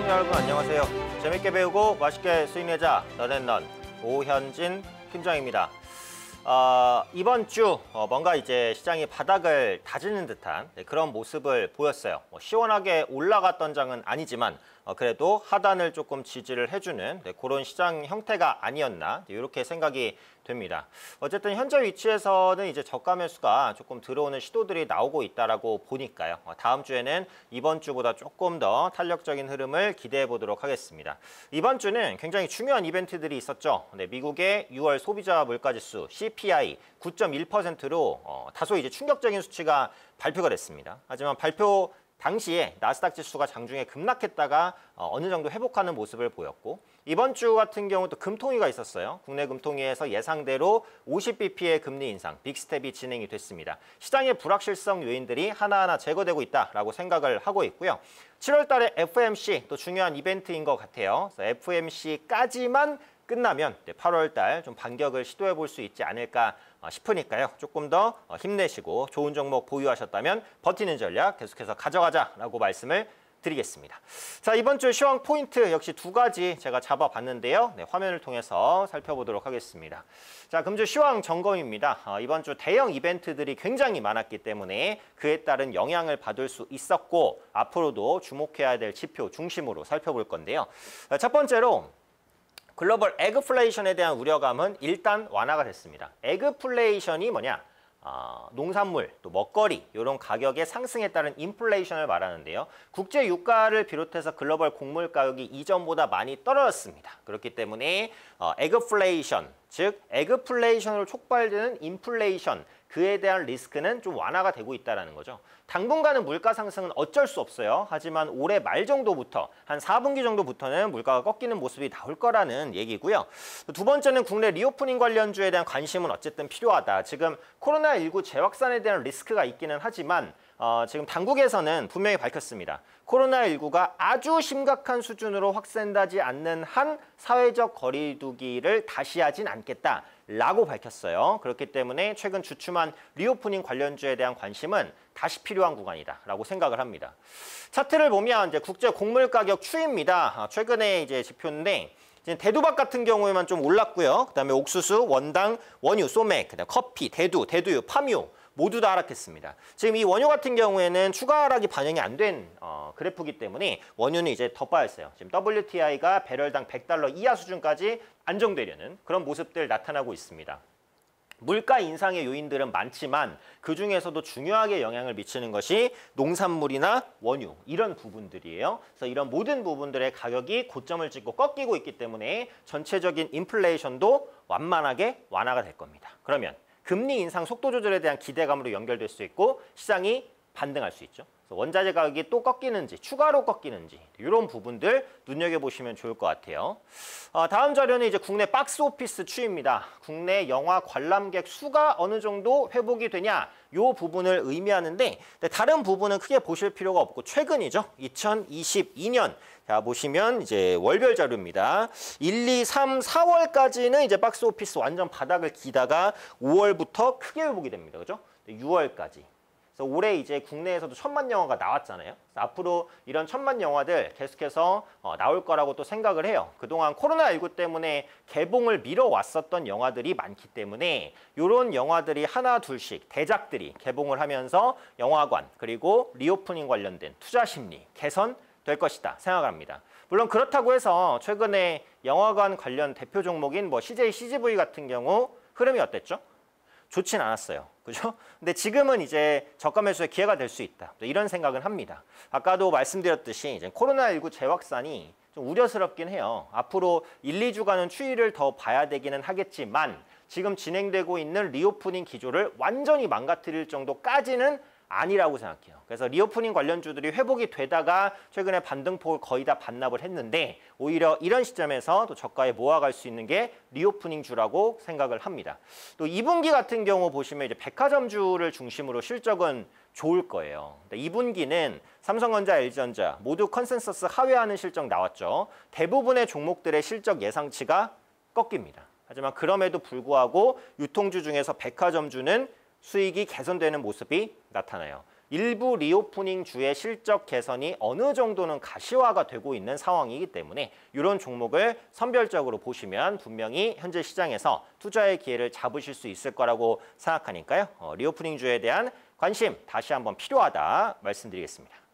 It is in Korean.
시청자 여러분 안녕하세요. 재밌게 배우고 맛있게 수익 내자 넌앤넌 오현진 팀장입니다. 이번 주 뭔가 이제 시장이 바닥을 다지는 듯한 그런 모습을 보였어요. 시원하게 올라갔던 장은 아니지만 그래도 하단을 조금 지지를 해주는 그런 시장 형태가 아니었나 이렇게 생각이 됩니다. 어쨌든 현재 위치에서는 이제 저가 매수가 조금 들어오는 시도들이 나오고 있다라고 보니까요. 다음 주에는 이번 주보다 조금 더 탄력적인 흐름을 기대해 보도록 하겠습니다. 이번 주는 굉장히 중요한 이벤트들이 있었죠. 미국의 6월 소비자 물가지수 CPI 9.1%로 다소 이제 충격적인 수치가 발표가 됐습니다. 하지만 발표 당시에 나스닥 지수가 장중에 급락했다가 어느 정도 회복하는 모습을 보였고 이번 주 같은 경우 또 금통위가 있었어요. 국내 금통위에서 예상대로 50bp의 금리 인상, 빅스텝이 진행이 됐습니다. 시장의 불확실성 요인들이 하나하나 제거되고 있다라고 생각을 하고 있고요. 7월 달에 FOMC 또 중요한 이벤트인 것 같아요. 그래서 FOMC까지만 끝나면 8월 달 좀 반격을 시도해 볼 수 있지 않을까 싶으니까요. 조금 더 힘내시고 좋은 종목 보유하셨다면 버티는 전략 계속해서 가져가자라고 말씀을 드리겠습니다. 자, 이번 주 시황 포인트 역시 두 가지 제가 잡아봤는데요. 화면을 통해서 살펴보도록 하겠습니다. 자, 금주 시황 점검입니다. 이번 주 대형 이벤트들이 굉장히 많았기 때문에 그에 따른 영향을 받을 수 있었고 앞으로도 주목해야 될 지표 중심으로 살펴볼 건데요. 첫 번째로 글로벌 에그플레이션에 대한 우려감은 일단 완화가 됐습니다. 에그플레이션이 뭐냐? 농산물, 또 먹거리 이런 가격의 상승에 따른 인플레이션을 말하는데요. 국제 유가를 비롯해서 글로벌 곡물 가격이 이전보다 많이 떨어졌습니다. 그렇기 때문에 에그플레이션, 즉 에그플레이션으로 촉발되는 인플레이션, 그에 대한 리스크는 좀 완화가 되고 있다는 거죠. 당분간은 물가 상승은 어쩔 수 없어요. 하지만 올해 말 정도부터 한 4분기 정도부터는 물가가 꺾이는 모습이 나올 거라는 얘기고요. 두 번째는 국내 리오프닝 관련주에 대한 관심은 어쨌든 필요하다. 지금 코로나19 재확산에 대한 리스크가 있기는 하지만 지금 당국에서는 분명히 밝혔습니다. 코로나19가 아주 심각한 수준으로 확산되지 않는 한 사회적 거리두기를 다시 하진 않겠다라고 밝혔어요. 그렇기 때문에 최근 주춤한 리오프닝 관련주에 대한 관심은 다시 필요한 구간이다라고 생각을 합니다. 차트를 보면 이제 국제 곡물 가격 추이입니다. 최근에 이제 지표인데 대두박 같은 경우에만 좀 올랐고요. 그다음에 옥수수, 원당, 원유, 소맥, 그다음 커피, 대두유, 팜유 모두 다 하락했습니다. 지금 이 원유 같은 경우에는 추가 하락이 반영이 안 된 그래프이기 때문에 원유는 이제 더 빠졌어요. 지금 WTI가 배럴당 $100 이하 수준까지 안정되려는 그런 모습들 나타나고 있습니다. 물가 인상의 요인들은 많지만 그중에서도 중요하게 영향을 미치는 것이 농산물이나 원유 이런 부분들이에요. 그래서 이런 모든 부분들의 가격이 고점을 찍고 꺾이고 있기 때문에 전체적인 인플레이션도 완만하게 완화가 될 겁니다. 그러면 금리 인상 속도 조절에 대한 기대감으로 연결될 수 있고 시장이 반등할 수 있죠. 그래서 원자재 가격이 또 꺾이는지 추가로 꺾이는지 이런 부분들 눈여겨보시면 좋을 것 같아요. 다음 자료는 이제 국내 박스 오피스 추이입니다. 국내 영화 관람객 수가 어느 정도 회복이 되냐 이 부분을 의미하는데 다른 부분은 크게 보실 필요가 없고 최근이죠. 2022년 자 보시면 이제 월별 자료입니다. 1, 2, 3, 4월까지는 이제 박스 오피스 완전 바닥을 기다가 5월부터 크게 회복이 됩니다. 그죠? 6월까지. 그래서 올해 이제 국내에서도 1000만 영화가 나왔잖아요. 앞으로 이런 1000만 영화들 계속해서 나올 거라고 또 생각을 해요. 그동안 코로나19 때문에 개봉을 미뤄왔었던 영화들이 많기 때문에 이런 영화들이 하나 둘씩 대작들이 개봉을 하면서 영화관 그리고 리오프닝 관련된 투자 심리 개선될 것이다 생각을 합니다. 물론 그렇다고 해서 최근에 영화관 관련 대표 종목인 CJ, CGV 같은 경우 흐름이 어땠죠? 좋진 않았어요. 그죠? 근데 지금은 이제 저가 매수의 기회가 될 수 있다. 이런 생각은 합니다. 아까도 말씀드렸듯이 이제 코로나19 재확산이 좀 우려스럽긴 해요. 앞으로 1, 2주간은 추이를 더 봐야 되기는 하겠지만 지금 진행되고 있는 리오프닝 기조를 완전히 망가뜨릴 정도까지는 아니라고 생각해요. 그래서 리오프닝 관련주들이 회복이 되다가 최근에 반등폭을 거의 다 반납을 했는데 오히려 이런 시점에서 또 저가에 모아갈 수 있는 게 리오프닝주라고 생각을 합니다. 또 2분기 같은 경우 보시면 이제 백화점주를 중심으로 실적은 좋을 거예요. 2분기는 삼성전자, LG전자 모두 컨센서스 하회하는 실적 나왔죠. 대부분의 종목들의 실적 예상치가 꺾입니다. 하지만 그럼에도 불구하고 유통주 중에서 백화점주는 수익이 개선되는 모습이 나타나요. 일부 리오프닝 주의 실적 개선이 어느 정도는 가시화가 되고 있는 상황이기 때문에 이런 종목을 선별적으로 보시면 분명히 현재 시장에서 투자의 기회를 잡으실 수 있을 거라고 생각하니까요. 리오프닝 주에 대한 관심 다시 한번 필요하다 말씀드리겠습니다.